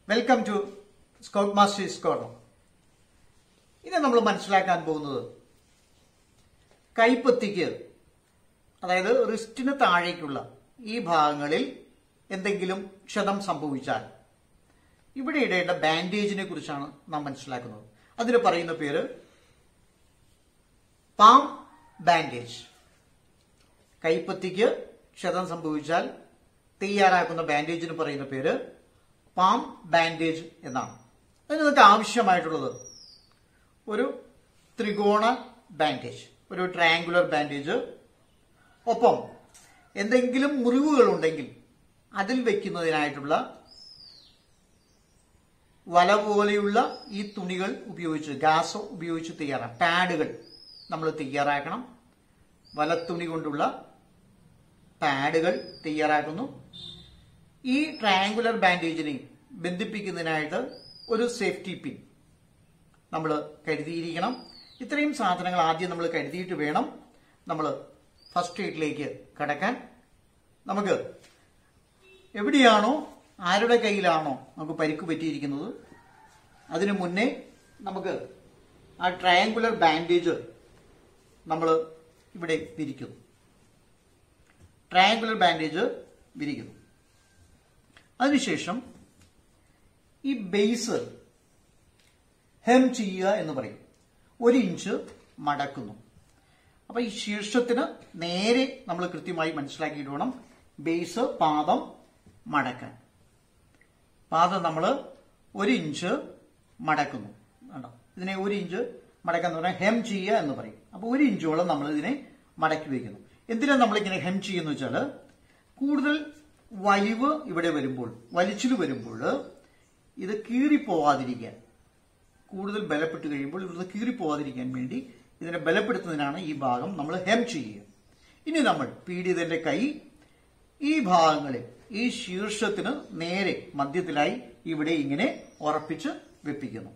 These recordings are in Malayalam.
Welcome to scout masters corner. ഇനി നമ്മൾ മനസ്സിലാക്കാൻ പോകുന്നത് കൈപ്പത്തിക്ക്, അതായത് റിസ്റ്റിന് താഴേക്കുള്ള ഈ ഭാഗങ്ങളിൽ എന്തെങ്കിലും ക്ഷതം സംഭവിച്ചാൽ ഇവിടെ ഇടേണ്ട ബാൻഡേജിനെ കുറിച്ചാണ് നാം മനസ്സിലാക്കുന്നത്. അതിന് പറയുന്ന പേര് പാം ബാൻഡേജ്. കൈപ്പത്തിക്ക് ക്ഷതം സംഭവിച്ചാൽ തയ്യാറാക്കുന്ന ബാൻഡേജിന് പറയുന്ന പേര് പാം ബാൻഡേജ് എന്നാണ്. അതിന് നിങ്ങൾക്ക് ആവശ്യമായിട്ടുള്ളത് ഒരു ത്രികോണ ബാൻഡേജ്, ഒരു ട്രയാങ്കുലർ ബാൻഡേജ്, ഒപ്പം എന്തെങ്കിലും മുറിവുകൾ ഉണ്ടെങ്കിൽ അതിൽ വെക്കുന്നതിനായിട്ടുള്ള വല പോലെയുള്ള ഈ തുണികൾ ഉപയോഗിച്ച്, ഗാസോ ഉപയോഗിച്ച് തയ്യാറാക്കാം. പാഡുകൾ നമ്മൾ തയ്യാറാക്കണം. വലത്തുണി കൊണ്ടുള്ള പാഡുകൾ തയ്യാറാക്കുന്നു. ഈ ട്രയാങ്കുലർ ബാൻഡേജിനെ ബന്ധിപ്പിക്കുന്നതിനായിട്ട് ഒരു സേഫ്റ്റി പിൻ നമ്മൾ കരുതിയിരിക്കണം. ഇത്രയും സാധനങ്ങൾ ആദ്യം നമ്മൾ കരുതിയിട്ട് വേണം നമ്മൾ ഫസ്റ്റ് എയ്ഡിലേക്ക് കടക്കാൻ. നമുക്ക് എവിടെയാണോ, ആരുടെ കയ്യിലാണോ നമുക്ക് പരിക്ക് പറ്റിയിരിക്കുന്നത്, അതിനു മുന്നേ നമുക്ക് ആ ട്രയാങ്കുലർ ബാൻഡേജ് നമ്മൾ ഇവിടെ വിരിക്കുന്നു. Triangular bandage വിരിക്കുന്നു. അതിനുശേഷം ഈ ബേസ് ഹെം ചെയ്യുക എന്ന് പറയും. 1 ഇഞ്ച് മടക്കുന്നു. അപ്പൊ ഈ ശീർഷത്തിന് നേരെ നമ്മൾ കൃത്യമായി മനസ്സിലാക്കിയിട്ട് വേണം ബേസ്, പാദം മടക്കാൻ. പാദം നമ്മൾ 1 ഇഞ്ച് മടക്കുന്നു. ഇതിനെ 1 ഇഞ്ച് മടക്കാന്ന് പറഞ്ഞാൽ ഹെം ചെയ്യുക എന്ന് പറയും. അപ്പൊ 1 ഇഞ്ചോളം നമ്മൾ ഇതിനെ മടക്കി വയ്ക്കുന്നു. എന്തിനാണ് നമ്മളിങ്ങനെ ഹെം ചെയ്യുന്ന വെച്ചാൽ, കൂടുതൽ വലിവ് ഇവിടെ വരുമ്പോൾ, വലിച്ചില് വരുമ്പോൾ ഇത് കീറിപ്പോവാതിരിക്കാൻ, കൂടുതൽ ബലപ്പെട്ട് കഴിയുമ്പോൾ ഇവിടുന്ന് കീറിപ്പോവാതിരിക്കാൻ വേണ്ടി ഇതിനെ ബലപ്പെടുത്തുന്നതിനാണ് ഈ ഭാഗം നമ്മൾ ഹെം ചെയ്യുക. ഇനി നമ്മൾ പീഡിതന്റെ കൈ ഈ ഭാഗങ്ങളിൽ, ഈ ശീർഷത്തിന് നേരെ മധ്യത്തിലായി ഇവിടെ ഇങ്ങനെ ഉറപ്പിച്ച് വെപ്പിക്കുന്നു.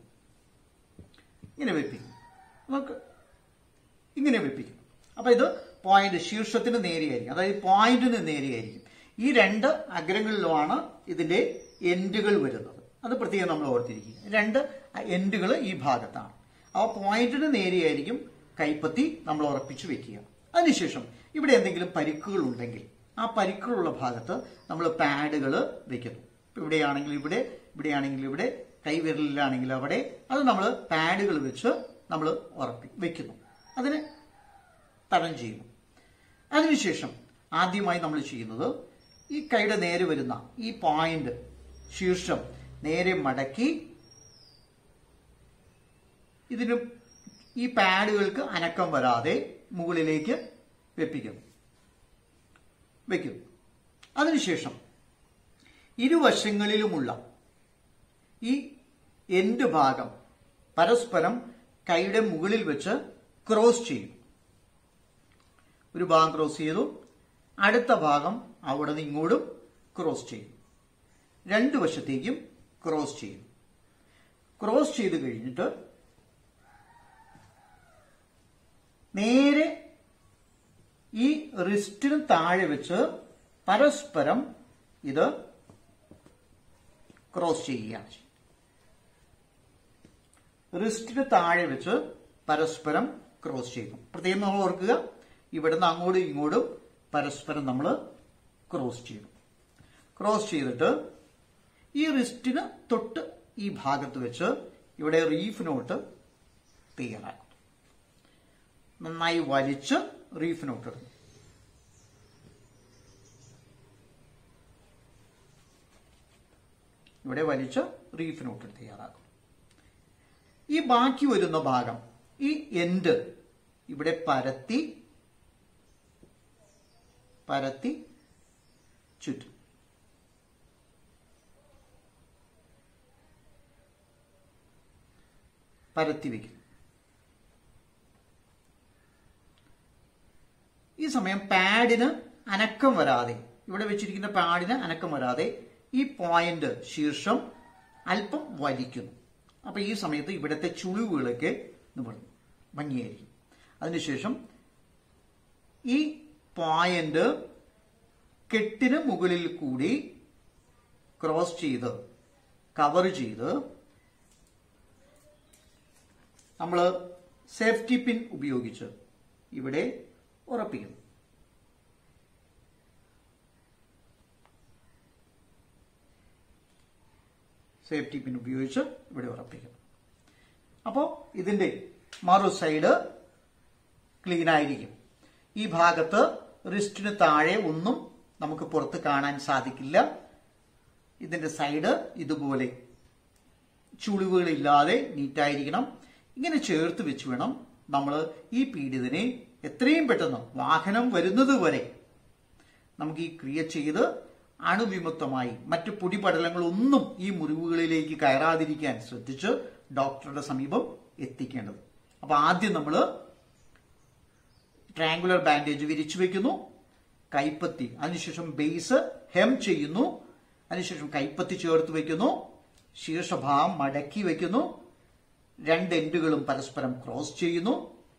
ഇങ്ങനെ വെപ്പിക്കും, നമുക്ക് ഇങ്ങനെ വെപ്പിക്കും. അപ്പൊ ഇത് പോയിന്റ് ശീർഷത്തിന് നേരെയായിരിക്കും, അതായത് പോയിന്റിന് നേരെയായിരിക്കും. ഈ 2 അഗ്രങ്ങളിലുമാണ് ഇതിന്റെ എൻഡുകൾ വരുന്നത്. അത് പ്രത്യേകം നമ്മൾ ഓർത്തിരിക്കുക. 2 എൻഡുകൾ ഈ ഭാഗത്താണ്. ആ പോയിന്റിന് നേരെയായിരിക്കും കൈപ്പത്തി നമ്മൾ ഉറപ്പിച്ചു വെക്കുക. അതിനുശേഷം ഇവിടെ എന്തെങ്കിലും പരിക്കുകൾ ഉണ്ടെങ്കിൽ ആ പരിക്കുകളുള്ള ഭാഗത്ത് നമ്മൾ പാഡുകൾ വെക്കുന്നു. ഇവിടെയാണെങ്കിൽ ഇവിടെ, ഇവിടെയാണെങ്കിൽ ഇവിടെ, കൈവിരലിലാണെങ്കിൽ അവിടെ, അത് നമ്മൾ പാഡുകൾ വെച്ച് നമ്മൾ വെക്കുന്നു. അതിന് തടം ചെയ്യുന്നു. അതിനുശേഷം ആദ്യമായി നമ്മൾ ചെയ്യുന്നത്, ഈ കൈയുടെ നേരെ വരുന്ന ഈ പോയിന്റ്, ശീർഷം നേരെ മടക്കി ഇതിന് ഈ പാഡുകൾക്ക് അനക്കം വരാതെ മുകളിലേക്ക് വെക്കുന്നു. അതിനുശേഷം ഇരുവശങ്ങളിലുമുള്ള ഈ എൻഡ് ഭാഗം പരസ്പരം കൈയുടെ മുകളിൽ വെച്ച് ക്രോസ് ചെയ്യും. ഒരു ഭാഗം ക്രോസ് ചെയ്തു, അടുത്ത ഭാഗം അവിടെ നിന്ന് ഇങ്ങോട്ടും ക്രോസ് ചെയ്യും. 2 വശത്തേക്കും ക്രോസ് ചെയ്യും. ക്രോസ് ചെയ്ത് കഴിഞ്ഞിട്ട് നേരെ ഈ റിസ്റ്റിന് താഴെ വെച്ച് പരസ്പരം ഇത് ക്രോസ് ചെയ്യുകയാണ്. റിസ്റ്റിന് താഴെ വെച്ച് പരസ്പരം ക്രോസ് ചെയ്യുന്നു. പ്രത്യേകം നമ്മൾ ഓർക്കുക, ഇവിടുന്ന് അങ്ങോട്ടും ഇങ്ങോട്ടും പരസ്പരം നമ്മൾ ക്രോസ് ചെയ്തു. ക്രോസ് ചെയ്തിട്ട് ഈ റിസ്റ്റിന് തൊട്ട് ഈ ഭാഗത്ത് വെച്ച് ഇവിടെ റീഫ് നോട്ട് തയ്യാറാക്കുന്നു. നന്നായി വലിച്ച് റീഫ് നോട്ട് ഇടുന്നു. ഇവിടെ വലിച്ച് റീഫ് നോട്ട് തയ്യാറാക്കും. ഈ ബാക്കി വരുന്ന ഭാഗം, ഈ എൻഡ് ഇവിടെ പരത്തി ചുറ്റും. പരത്തി വയ്ക്കും. ഈ സമയം പാഡിന് അനക്കം വരാതെ, ഇവിടെ വെച്ചിരിക്കുന്ന പാഡിന് അനക്കം വരാതെ ഈ പോയിന്റ്, ശീർഷം അല്പം വലിക്കുന്നു. അപ്പൊ ഈ സമയത്ത് ഇവിടുത്തെ ചുളിവുകളൊക്കെ ഭംഗിയായിരിക്കും. അതിനുശേഷം ഈ പോയിന്റ് കെട്ടിന് മുകളിൽ കൂടി ക്രോസ് ചെയ്ത് കവർ ചെയ്ത് നമ്മൾ സേഫ്റ്റി പിൻ ഉപയോഗിച്ച് ഇവിടെ ഉറപ്പിക്കുന്നു. സേഫ്റ്റി പിൻ ഉപയോഗിച്ച് ഇവിടെ ഉറപ്പിക്കുന്നു. അപ്പോൾ ഇതിന്റെ മറു സൈഡ് ക്ലീൻ ആയിരിക്കും. ഈ ഭാഗത്ത് റിസ്റ്റിന് താഴെ ഒന്നും നമുക്ക് പുറത്ത് കാണാൻ സാധിക്കില്ല. ഇതിന്റെ സൈഡ് ഇതുപോലെ ചുളിവുകളില്ലാതെ നീറ്റായിരിക്കണം. ഇങ്ങനെ ചേർത്ത് വെച്ച് വേണം നമ്മൾ ഈ പീഡിതനെ എത്രയും പെട്ടെന്ന് വാഹനം വരുന്നത് വരെ നമുക്ക് ഈ ക്രിയ ചെയ്ത് അണുവിമുക്തമായി മറ്റു പൊടിപടലങ്ങളൊന്നും ഈ മുറിവുകളിലേക്ക് കയറാതിരിക്കാൻ ശ്രദ്ധിച്ച് ഡോക്ടറുടെ സമീപം എത്തിക്കേണ്ടത്. അപ്പൊ ആദ്യം നമ്മൾ ട്രയാങ്കുലർ ബാൻഡേജ് വിരിച്ചു വെക്കുന്നു, കൈപ്പത്തി, അതിനുശേഷം ബേസ് ഹെം ചെയ്യുന്നു, അതിനുശേഷം കൈപ്പത്തി ചേർത്ത് വെക്കുന്നു, ശീർഷഭാഗം മടക്കി വെക്കുന്നു, രണ്ട് എൻഡുകളും പരസ്പരം ക്രോസ് ചെയ്യുന്നു,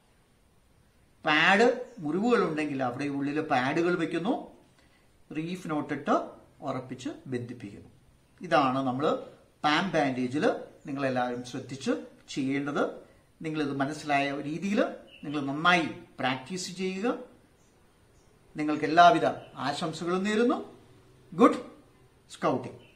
പാഡ് മുറിവുകൾ ഉണ്ടെങ്കിൽ അവിടെ ഉള്ളിൽ പാഡുകൾ വെക്കുന്നു, റീഫ് നോട്ടിട്ട് ഉറപ്പിച്ച് ബന്ധിപ്പിക്കുന്നു. ഇതാണ് നമ്മൾ പാം ബാൻഡേജിൽ നിങ്ങളെല്ലാവരും ശ്രദ്ധിച്ച് ചെയ്യേണ്ടത്. നിങ്ങളിത് മനസ്സിലായ രീതിയിൽ നിങ്ങൾ നന്നായി പ്രാക്ടീസ് ചെയ്യുക. നിങ്ങൾക്ക് എല്ലാവിധ ആശംസകളും നേരുന്നു. Good scouting.